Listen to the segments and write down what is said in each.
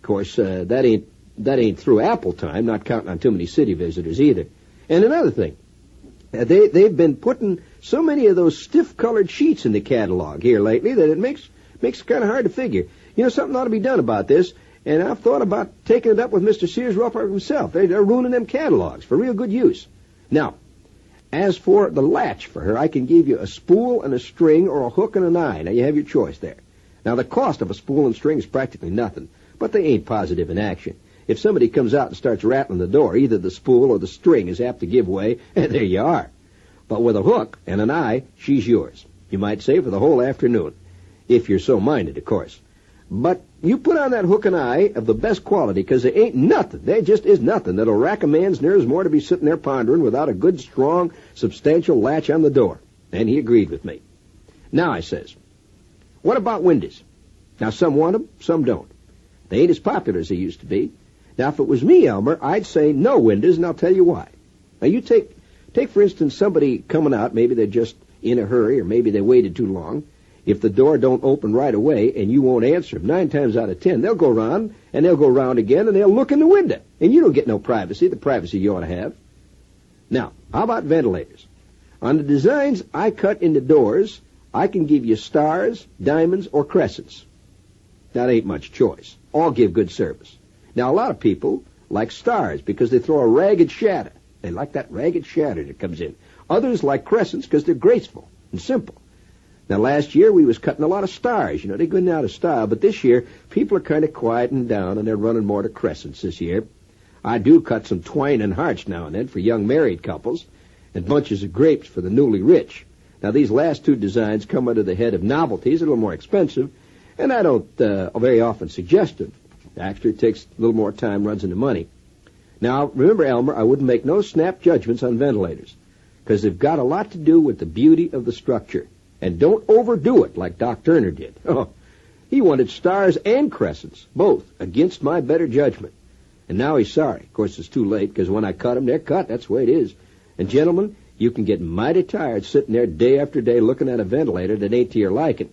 course, that ain't through apple time, not counting on too many city visitors either. And another thing, they've been putting so many of those stiff-colored sheets in the catalog here lately that it makes it kind of hard to figure. You know, something ought to be done about this, and I've thought about taking it up with Mr. Sears Roebuck himself. They're ruining them catalogs for real good use. Now, as for the latch for her, I can give you a spool and a string or a hook and an eye. Now, you have your choice there. Now, the cost of a spool and string is practically nothing, but they ain't positive in action. If somebody comes out and starts rattling the door, either the spool or the string is apt to give way, and there you are. But with a hook and an eye, she's yours. You might say for the whole afternoon, if you're so minded, of course. But you put on that hook and eye of the best quality, because there ain't nothing, there just is nothing that'll rack a man's nerves more to be sitting there pondering without a good, strong, substantial latch on the door. And he agreed with me. Now, I says, what about windows? Now, some want them, some don't. They ain't as popular as they used to be. Now, if it was me, Elmer, I'd say no windows, and I'll tell you why. Now, you take for instance, somebody coming out, maybe they're just in a hurry, or maybe they waited too long. If the door don't open right away and you won't answer them, 9 times out of 10, they'll go around, and they'll go around again, and they'll look in the window. And you don't get no privacy, the privacy you ought to have. Now, how about ventilators? On the designs I cut into doors, I can give you stars, diamonds, or crescents. That ain't much choice. All give good service. Now, a lot of people like stars because they throw a ragged shadow. They like that ragged shadow that comes in. Others like crescents because they're graceful and simple. Now, last year we was cutting a lot of stars. You know, they're going out of style. But this year, people are kind of quieting down, and they're running more to crescents this year. I do cut some twine and hearts now and then for young married couples, and bunches of grapes for the newly rich. Now, these last 2 designs come under the head of novelties, a little more expensive, and I don't very often suggest them. Actually, it takes a little more time, runs into money. Now, remember, Elmer, I wouldn't make no snap judgments on ventilators, because they've got a lot to do with the beauty of the structure. And don't overdo it like Doc Turner did. Oh, he wanted stars and crescents, both, against my better judgment. And now he's sorry. Of course, it's too late, because when I cut them, they're cut. That's the way it is. And, gentlemen, you can get mighty tired sitting there day after day looking at a ventilator that ain't to your liking.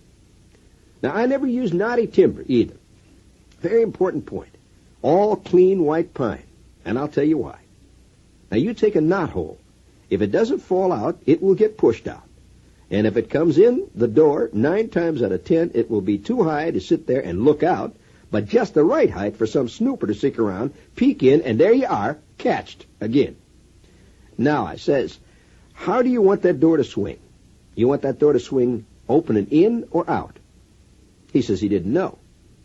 Now, I never use knotty timber either. Very important point. All clean white pine. And I'll tell you why. Now, you take a knot hole. If it doesn't fall out, it will get pushed out. And if it comes in the door, 9 times out of 10, it will be too high to sit there and look out, but just the right height for some snooper to stick around, peek in, and there you are, catched again. Now, I says, how do you want that door to swing? You want that door to swing opening in or out? He says he didn't know.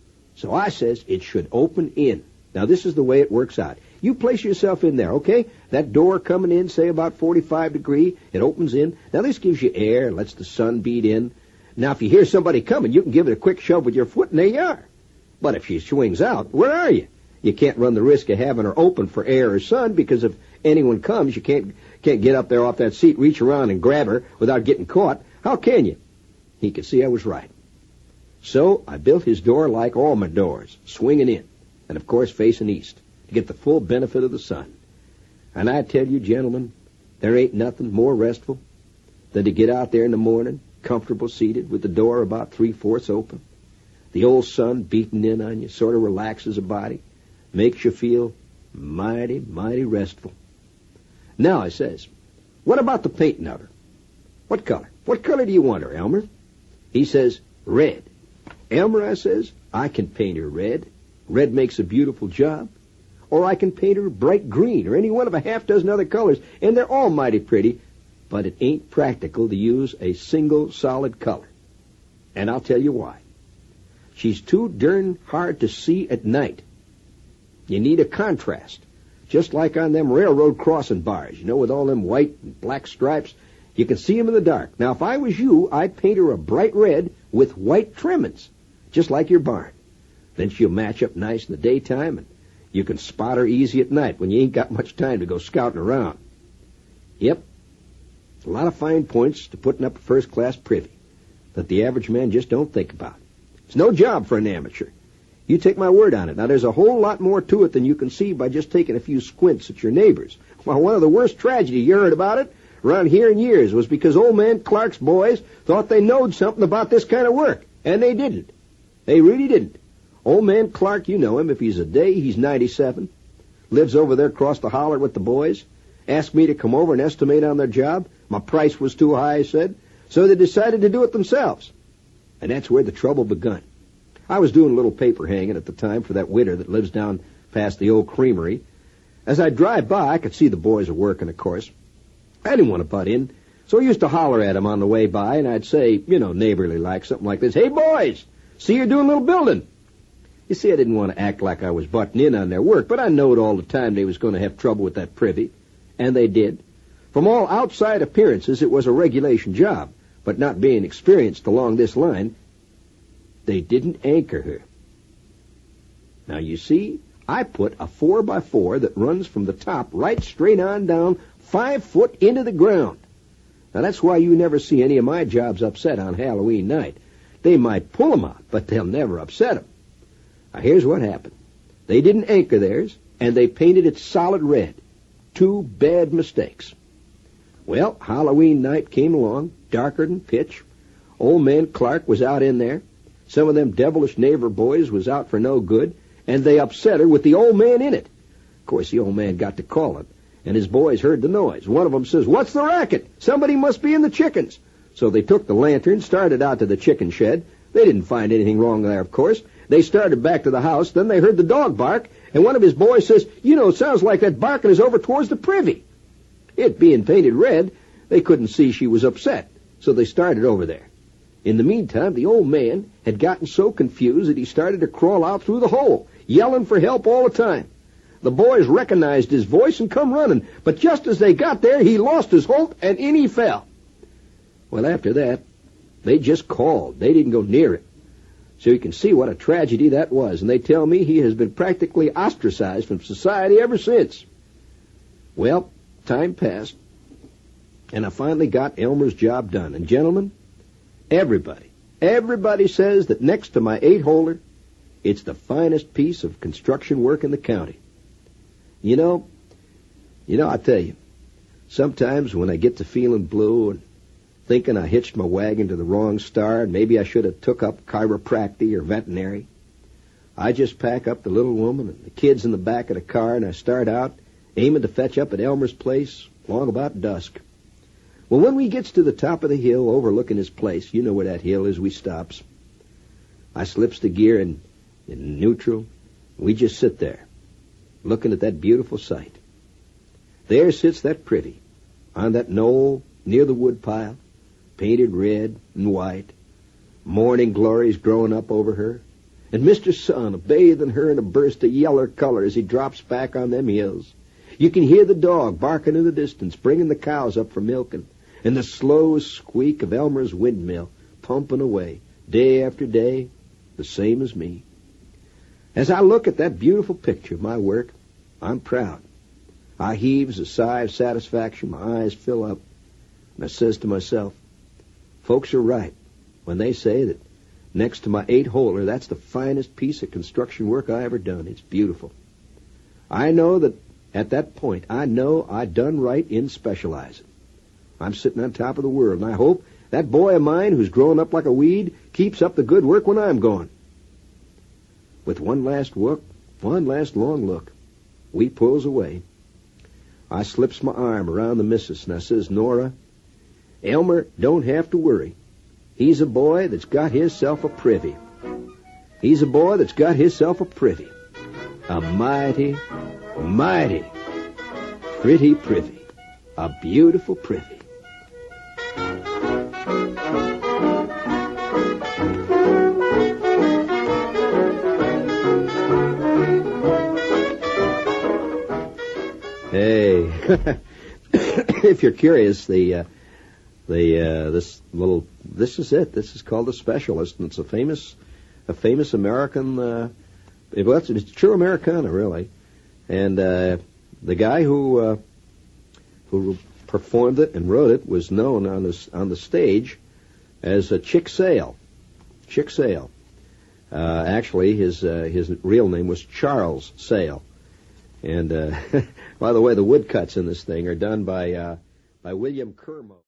So I says it should open in. Now, this is the way it works out. You place yourself in there, okay? That door coming in, say about 45 degrees, it opens in. Now, this gives you air, lets the sun beat in. Now, if you hear somebody coming, you can give it a quick shove with your foot, and there you are. But if she swings out, where are you? You can't run the risk of having her open for air or sun, because if anyone comes, you can't get up there off that seat, reach around and grab her without getting caught. How can you? He could see I was right. So I built his door like all my doors, swinging in, and of course facing east, to get the full benefit of the sun. And I tell you, gentlemen, there ain't nothing more restful than to get out there in the morning, comfortable seated, with the door about 3/4 open. The old sun beating in on you sort of relaxes the body, makes you feel mighty, mighty restful. Now, I says, what about the painting of her? What color? What color do you want her, Elmer? He says, red. Elmer, I says, I can paint her red. Red makes a beautiful job. Or I can paint her bright green, or any one of a half dozen other colors, and they're all mighty pretty, but it ain't practical to use a single solid color. And I'll tell you why. She's too darn hard to see at night. You need a contrast, just like on them railroad crossing bars, you know, with all them white and black stripes. You can see them in the dark. Now, if I was you, I'd paint her a bright red with white trimmings, just like your barn. Then she'll match up nice in the daytime, and you can spot her easy at night when you ain't got much time to go scouting around. Yep, a lot of fine points to putting up a first-class privy that the average man just don't think about. It's no job for an amateur. You take my word on it. Now, there's a whole lot more to it than you can see by just taking a few squints at your neighbors. Well, one of the worst tragedies you heard about it around here in years was because old man Clark's boys thought they knowed something about this kind of work, and they didn't. They really didn't. Old man Clark, you know him. If he's a day, he's 97. Lives over there across the holler with the boys. Asked me to come over and estimate on their job. My price was too high, I said. So they decided to do it themselves. And that's where the trouble begun. I was doing a little paper hanging at the time for that widow that lives down past the old creamery. As I drive by, I could see the boys are working, of course. I didn't want to butt in, so I used to holler at them on the way by, and I'd say, neighborly like, something like this, "Hey, boys, see you're doing a little building." You see, I didn't want to act like I was butting in on their work, but I knowed all the time they was going to have trouble with that privy, and they did. From all outside appearances, it was a regulation job, but not being experienced along this line, they didn't anchor her. Now, you see, I put a 4x4 that runs from the top right straight on down 5 foot into the ground. Now, that's why you never see any of my jobs upset on Halloween night. They might pull 'em out, but they'll never upset 'em. Now, here's what happened. They didn't anchor theirs, and they painted it solid red. 2 bad mistakes. Well, Halloween night came along, darker than pitch. Old man Clark was out in there. Some of them devilish neighbor boys was out for no good, and they upset her with the old man in it. Of course, the old man got to calling, and his boys heard the noise. One of them says, "What's the racket? Somebody must be in the chickens." So they took the lantern, started out to the chicken shed. They didn't find anything wrong there, of course. They started back to the house. Then they heard the dog bark, and one of his boys says, "It sounds like that barking is over towards the privy." It being painted red, they couldn't see she was upset, so they started over there. In the meantime, the old man had gotten so confused that he started to crawl out through the hole, yelling for help all the time. The boys recognized his voice and come running, but just as they got there, he lost his hold, and in he fell. Well, after that, they just called. They didn't go near it. So you can see what a tragedy that was, and they tell me he has been practically ostracized from society ever since. Well, time passed, and I finally got Elmer's job done. And gentlemen, everybody says that next to my 8-holer, it's the finest piece of construction work in the county. I tell you, sometimes when I get to feeling blue and thinking I hitched my wagon to the wrong star and maybe I should have took up chiropractic or veterinary, I just pack up the little woman and the kids in the back of the car, and I start out aiming to fetch up at Elmer's place long about dusk. Well, when we gets to the top of the hill overlooking his place, you know where that hill is, we stops. I slips the gear in neutral. We just sit there, looking at that beautiful sight. There sits that privy on that knoll near the woodpile, painted red and white. Morning glories growing up over her, and Mr. Sun bathing her in a burst of yeller color as he drops back on them hills. You can hear the dog barking in the distance, bringing the cows up for milking, and the slow squeak of Elmer's windmill pumping away, day after day, the same as me. As I look at that beautiful picture of my work, I'm proud. I heaves a sigh of satisfaction, my eyes fill up, and I says to myself, folks are right when they say that next to my 8-holer, that's the finest piece of construction work I ever done. It's beautiful. I know that at that point, I know I done right in specializing. I'm sitting on top of the world, and I hope that boy of mine who's growing up like a weed keeps up the good work when I'm gone. With one last long look, we pulls away. I slips my arm around the missus, and I says, "Nora, Elmer don't have to worry. He's a boy that's got hisself a privy. He's a boy that's got hisself a privy. A mighty, mighty pretty privy. A beautiful privy." Hey, if you're curious, this is it. This is called The Specialist, and it's a famous American. It's a true Americana, really, and the guy who performed it and wrote it was known on the stage as Chic Sale. Chic Sale. Actually, his real name was Charles Sale. And by the way, the woodcuts in this thing are done by William Kermo.